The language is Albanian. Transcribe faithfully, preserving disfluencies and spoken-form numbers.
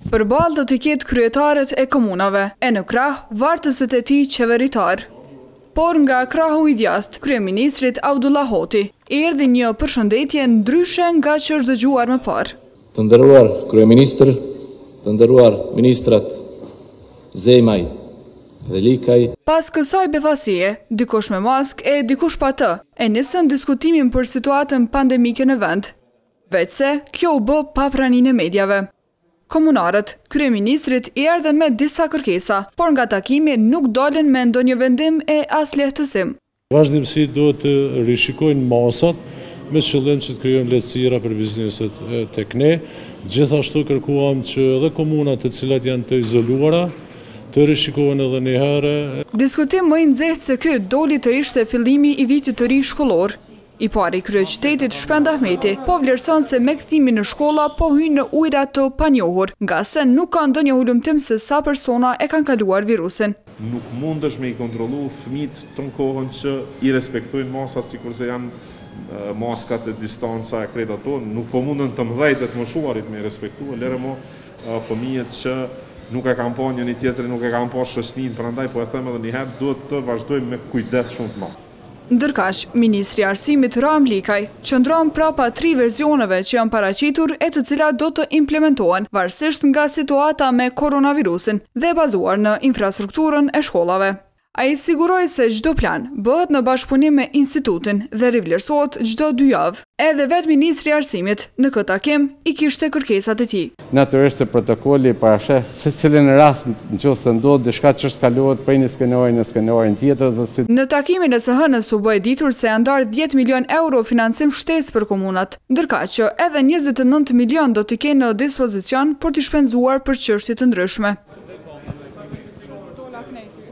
Përballë do të ketë kryetarët e komunave, e në krah vartësit e tij qeveritar. Por nga krahu i djathtë, kryeministrit Abdullah Hoti, erdhi një përshëndetje ndryshe nga që është dëgjuar më parë. Të nderuar kryeministër, të nderuar ministrat Zemaj dhe Likaj. Pas kësaj befasie, dikush me mask e dikush pa të, e nisën diskutimin për situatën pandemike në vend. Veçse, kjo u bë pa praninë e medjave. Komunarët, kryeministrit i erdhen me disa kërkesa, por nga takimi nuk dolën me ndonjë vendim e as lehtësim. Vazhdimsi duhet të rishikojnë masat me qëllim që të krijojnë lehtësira për bizneset tek ne. Gjithashtu kërkuam që edhe komunat të cilat janë të izoluara të rishikohen edhe një herë. Diskutim më i nxehtë se ky doli të ishte fillimi i vitit të ri shkollor. I pari kryeqytetit Shpend Ahmeti po vlerëson se me kthimin në shkolla po hyjnë në ujëra të panjohur, nga se nuk ka ndonjë hulumtim se sa persona e kanë kaluar virusin. Nuk mundesh me i kontrollu fëmijët të në kohën që i respektojnë masat sikurse janë maskat e distanca e krejt ato, nuk po mundën të mëdhejt e të moshuarit me i respektu, lere mo fëmijët që nuk e kam pa një një tjetëri, nuk e kam pa shoqërinë, prandaj po e them edhe një herë, duhet të vazhdojmë me kujdes shumë të madh. Ndërkaq, Ministri i Arsimit Ram Likaj qëndron prapa tri versioneve që janë paraqitur e të cilat do të implementohen varësisht nga situata me koronavirusin dhe bazuar në infrastrukturën e shkollave. Ai siguroi se çdo plan bëhet në bashkëpunim me institutin dhe rivlerësohet çdo dy javë. Edhe vetë Ministri i Arsimit në këtë takim i kishte kërkesat e tij. Natyrisht se protokolli parasheh se cilin rast nëse ndodh diçka që skalohet prej një skenari në skenarin tjetër dhe si. Në takimin e S H N-s u bë ditur se janë ndarë dhjetë milion euro financim shtesë për komunat, ndërkaq që edhe njëzet e nëntë milion do t'i kenë në dispozicion për t'i shpenzuar për çështje të ndryshme.